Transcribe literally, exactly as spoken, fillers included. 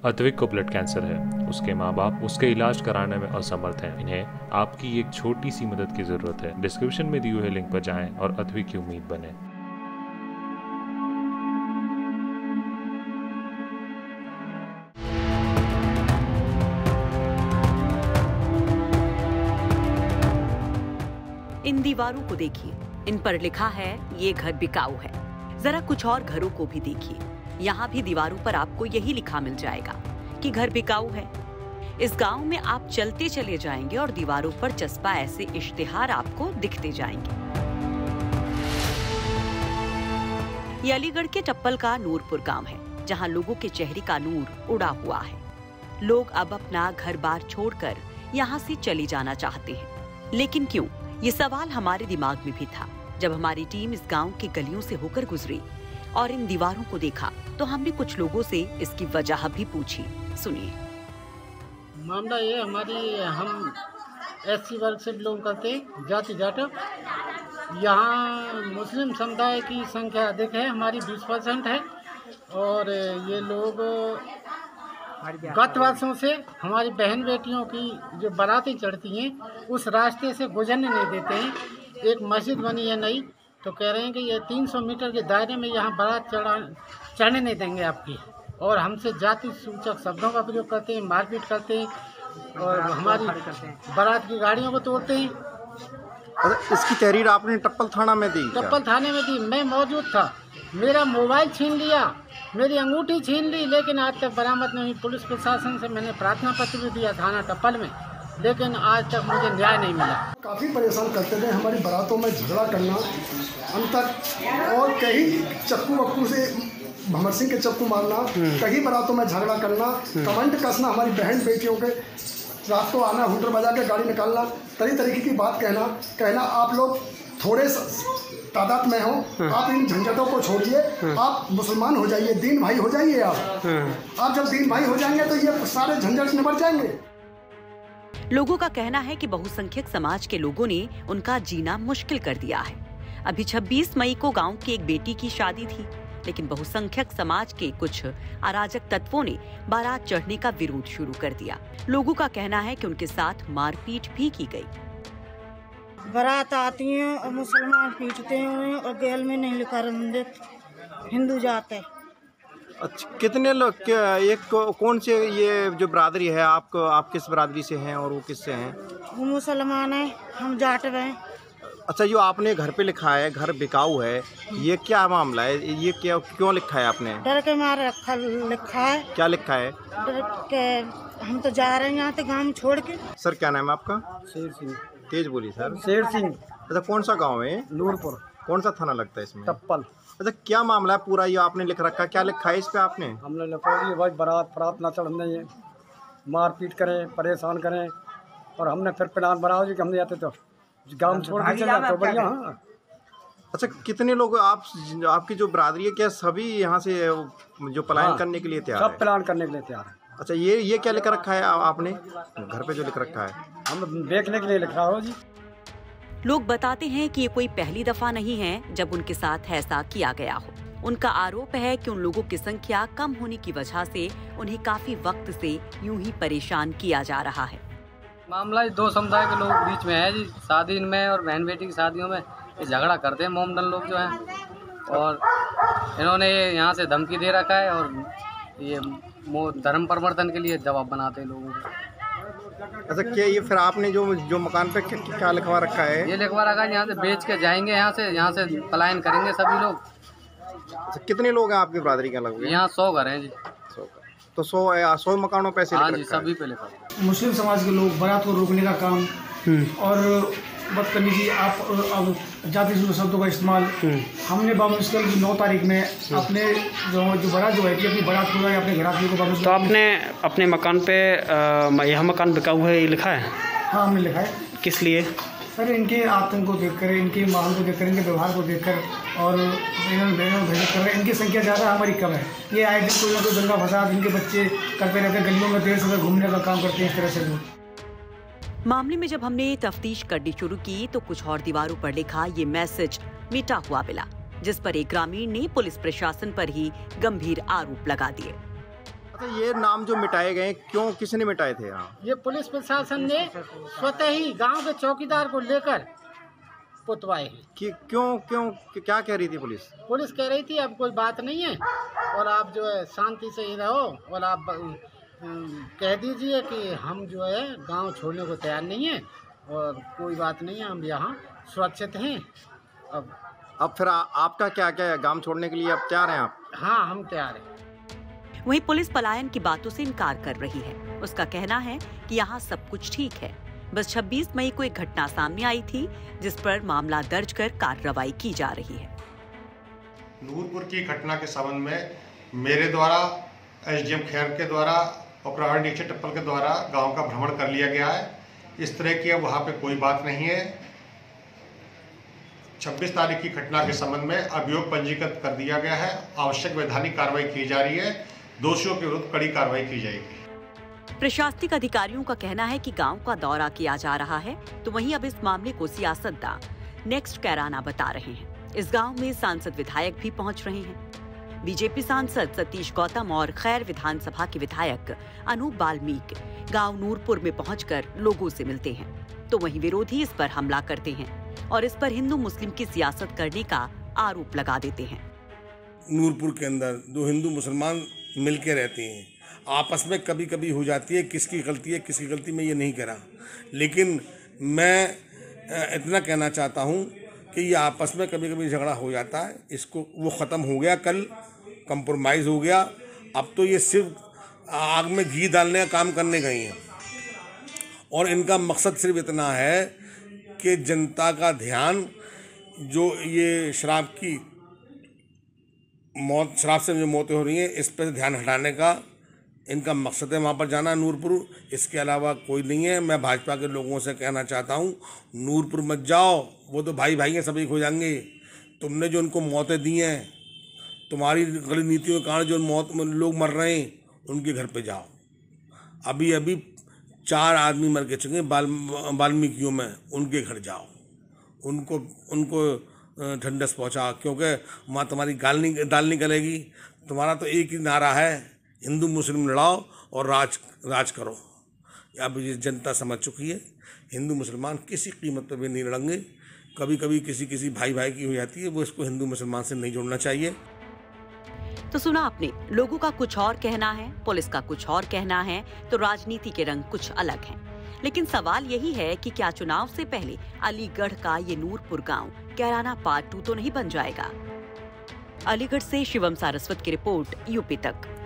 अद्विक को blood cancer है। उसके माँ बाप उसके इलाज कराने में असमर्थ हैं। इन्हें आपकी एक छोटी सी मदद की जरूरत है। डिस्क्रिप्शन में दिए हुए लिंक पर जाएं और अद्विक की उम्मीद बने। इन दीवारों को देखिए, इन पर लिखा है ये घर बिकाऊ है। जरा कुछ और घरों को भी देखिए, यहाँ भी दीवारों पर आपको यही लिखा मिल जाएगा कि घर बिकाऊ है। इस गांव में आप चलते चले जाएंगे और दीवारों पर चस्पा ऐसे इश्तिहार आपको दिखते जाएंगे। ये अलीगढ़ के टप्पल का नूरपुर गांव है, जहां लोगों के चेहरे का नूर उड़ा हुआ है। लोग अब अपना घर बार छोड़कर यहाँ से चले जाना चाहते हैं, लेकिन क्यों? ये सवाल हमारे दिमाग में भी था जब हमारी टीम इस गांव की गलियों से होकर गुजरी और इन दीवारों को देखा तो हमने कुछ लोगों से इसकी वजह भी पूछी। सुनिए। मामला ये, हमारी हम एससी वर्ग से बिलोंग करते हैं, जाति जाटव। यहाँ मुस्लिम समुदाय की संख्या अधिक है, हमारी बीस परसेंट है। और ये लोग गत वर्षों से हमारी बहन बेटियों की जो बारातें चढ़ती हैं उस रास्ते से गुजरने नहीं देते हैं। एक मस्जिद बनी है नई, तो कह रहे हैं कि ये तीन सौ मीटर के दायरे में यहाँ बारात चढ़ा चढ़ने नहीं देंगे आपकी। और हमसे जाति सूचक शब्दों का प्रयोग करते हैं, मारपीट करते हैं और हमारी बारात की गाड़ियों को तोड़ते हैं। अच्छा, इसकी तहरीर आपने टप्पल थाना में दी? टप्पल थाने में दी, मैं मौजूद था। मेरा मोबाइल छीन लिया, मेरी अंगूठी छीन ली, लेकिन आज तक बरामद नहीं हुई। पुलिस प्रशासन से मैंने प्रार्थना पत्र भी दिया थाना टप्पल में, लेकिन आज तक मुझे न्याय नहीं मिला। काफ़ी परेशान करते थे, हमारी बारातों में झगड़ा करना अंतर और कहीं चक्कू वक्कू से भमर सिंह के चक्कू मारना, कहीं बारातों में झगड़ा करना, कमेंट कसना, हमारी बहन बेटियों के रास्तों आना, हुटर बजा के गाड़ी निकालना, तरह तरीके की बात कहना कहना आप लोग थोड़े तादाद में हो, आप इन झंझटों को छोड़िए, आप मुसलमान हो जाइए, दीन भाई हो जाइए। आप आप जब दीन भाई हो जाएंगे तो ये सारे झंझट निबर जाएंगे। लोगों का कहना है कि बहुसंख्यक समाज के लोगों ने उनका जीना मुश्किल कर दिया है। अभी छब्बीस मई को गांव की एक बेटी की शादी थी, लेकिन बहुसंख्यक समाज के कुछ अराजक तत्वों ने बारात चढ़ने का विरोध शुरू कर दिया। लोगों का कहना है कि उनके साथ मारपीट भी की गई। बारात आती है और मुसलमान पीटते हैं और गेल में नहीं लिखा रमदेत हिंदू जात है। अच्छा, कितने लोग क्या, एक कौन से ये जो बरादरी है आपको, आप किस बरादरी से हैं और वो किससे हैं? वो मुसलमान है, हम जाटव हैं। अच्छा, जो आपने घर पे लिखा है घर बिकाऊ है, ये क्या मामला है? ये क्या क्यों लिखा है आपने? डर के मारे रखा लिखा है। क्या लिखा है? डर के हम तो जा रहे हैं यहाँ से गाँव छोड़ के। सर क्या नाम है आपका? शेर सिंह। तेज बोली सर। शेर सिंह। अच्छा, कौन सा गाँव है? नूरपुर। कौन सा थाना लगता है इसमें? टप्पल। अच्छा, क्या मामला है पूरा ये आपने लिख रखा? क्या लिखा है इस पे आपने? हमने लिखा है भाई बारात बारात ना चढ़ने, ये मारपीट करें, परेशान करें, और हमने फिर प्लान बनाओ जी कि हमने जाते तो गाँव छोड़ के चले तो बढ़िया। हाँ। अच्छा, कितने लोग आप आपकी जो बरादरी है, क्या सभी यहाँ से जो पलायन हाँ, करने के लिए तैयार है? सब प्लान करने के लिए तैयार है। अच्छा, ये ये क्या लिख रखा है आपने घर पे जो लिख रखा है? हम देखने के लिए लिख रहा हो जी। लोग बताते हैं कि ये कोई पहली दफा नहीं है जब उनके साथ ऐसा किया गया हो। उनका आरोप है कि उन लोगों की संख्या कम होने की वजह से उन्हें काफी वक्त से यूं ही परेशान किया जा रहा है। मामला दो समुदाय के लोग बीच में है जी। शादी में और बहन बेटी की शादियों में ये झगड़ा करते हैं मोमडन लोग जो हैं, और इन्होंने ये यहाँ से धमकी दे रखा है और ये धर्म परिवर्तन के लिए जवाब बनाते हैं लोगों को। अच्छा, क्या ये फिर आपने जो जो मकान पे क्या, क्या लिखवा रखा है? ये लिखवा रखा है यहाँ से बेच के जाएंगे, यहाँ से यहाँ से पलायन करेंगे सभी लोग। अच्छा, कितने लोग हैं आपकी बरादरी के लगभग? यहाँ सौ घर हैं जी। सौ तो सौ सौ मकानों पे ऐसे हाँ जी, सभी पे लिखा। मुस्लिम समाज के लोग बारात को रोकने का काम और बदतमीजी, आप अब जाति शब्दों का इस्तेमाल, हमने बामुश्किल की नौ तारीख में अपने जो जो बारात जो है कि अपनी बारात को अपने घर आदमी को। तो आपने अपने मकान पे यह मकान बिकाऊ है ये लिखा है? हाँ, हमने लिखा है। किस लिए? सर, इनके आतंक को देखकर, इनके माहौल को देखकर, इनके व्यवहार को देखकर और भेजत कर रहे हैं। इनकी संख्या ज़्यादा, हमारी कम है। ये आए दिन कोई ना कोई दंगा फसाद इनके बच्चे करते रहते हैं, गलियों में देर सुबह घूमने का काम करते हैं इस तरह से लोग। मामले में जब हमने तफ्तीश करनी शुरू की तो कुछ और दीवारों पर लिखा ये मैसेज मिटा हुआ मिला, जिस पर एक ग्रामीण ने पुलिस प्रशासन पर ही गंभीर आरोप लगा दिए। अच्छा, ये नाम जो मिटाए गए क्यों, किसने मिटाए थे यहाँ? ये पुलिस प्रशासन ने स्वतः ही गांव के चौकीदार को लेकर पुतवाए हैं। कि क्यों क्यों क्या कह रही थी पुलिस? पुलिस कह रही थी अब कोई बात नहीं है और आप जो है शांति से ही रहो और आप कह दीजिए कि हम जो है गांव छोड़ने को तैयार नहीं है और कोई बात नहीं है, हम यहाँ सुरक्षित हैं। अब अब फिर आ, आपका क्या क्या है, गांव छोड़ने के लिए अब तैयार हैं आप? हाँ, हम तैयार हैं। वहीं पुलिस पलायन की बातों से इनकार कर रही है। उसका कहना है कि यहाँ सब कुछ ठीक है, बस छब्बीस मई को एक घटना सामने आई थी जिस पर मामला दर्ज कर कार्रवाई की जा रही है। नूरपुर की घटना के संबंध में मेरे द्वारा, एसडीएम खैर के द्वारा और प्रभारी निरीक्षक टप्पल के द्वारा गांव का भ्रमण कर लिया गया है। इस तरह की अब वहाँ पे कोई बात नहीं है। छब्बीस तारीख की घटना के संबंध में अभियोग पंजीकृत कर दिया गया है। आवश्यक वैधानिक कार्रवाई की जा रही है। दोषियों के विरुद्ध कड़ी कार्रवाई की जाएगी। प्रशासनिक अधिकारियों का कहना है कि गांव का दौरा किया जा रहा है, तो वहीं अब इस मामले को सियासतदान नेक्स्ट कैराना बता रहे हैं। इस गांव में सांसद विधायक भी पहुंच रहे हैं। बीजेपी सांसद सतीश गौतम और खैर विधानसभा के विधायक अनूप बाल्मीक गांव नूरपुर में पहुंचकर लोगों से मिलते हैं, तो वहीं विरोधी इस पर हमला करते हैं और इस पर हिंदू मुस्लिम की सियासत करने का आरोप लगा देते हैं। नूरपुर के अंदर दो हिंदू मुसलमान मिलके रहते हैं, आपस में कभी कभी हो जाती है, किसकी गलती है किसकी गलती मैं ये नहीं कह रहा, लेकिन मैं इतना कहना चाहता हूँ कि ये आपस में कभी कभी झगड़ा हो जाता है। इसको वो ख़त्म हो गया, कल कंप्रोमाइज़ हो गया। अब तो ये सिर्फ आग में घी डालने का काम करने गई हैं और इनका मकसद सिर्फ इतना है कि जनता का ध्यान, जो ये शराब की मौत, शराब से जो मौतें हो रही हैं, इस पर ध्यान हटाने का इनका मकसद है। वहाँ पर जाना नूरपुर, इसके अलावा कोई नहीं है। मैं भाजपा के लोगों से कहना चाहता हूँ, नूरपुर मत जाओ, वो तो भाई भाई हैं, सभी खो जाएंगे। तुमने जो उनको मौतें दी हैं, तुम्हारी गलत नीतियों के कारण जो मौत लोग मर रहे हैं, उनके घर पे जाओ। अभी अभी चार आदमी मर के चुके बाल वाल्मीकियों में, उनके घर जाओ, उनको उनको ठंडस पहुँचा, क्योंकि वहाँ तुम्हारी गाल नहीं दाल नहीं गलेगी। तुम्हारा तो एक ही नारा है, हिंदू मुस्लिम लड़ाओ और राज राज करो। अब ये जनता समझ चुकी है, हिंदू मुसलमान किसी कीमत पर भी नहीं लड़ेंगे। कभी कभी किसी किसी भाई भाई की हो जाती है, वो इसको हिंदू मुसलमान से नहीं जोड़ना चाहिए। तो सुना आपने, लोगों का कुछ और कहना है, पुलिस का कुछ और कहना है, तो राजनीति के रंग कुछ अलग हैं। लेकिन सवाल यही है कि क्या चुनाव से पहले अलीगढ़ का ये नूरपुर गांव कैराना पार्ट टू तो नहीं बन जाएगा? अलीगढ़ से शिवम सारस्वत की रिपोर्ट, यूपी तक।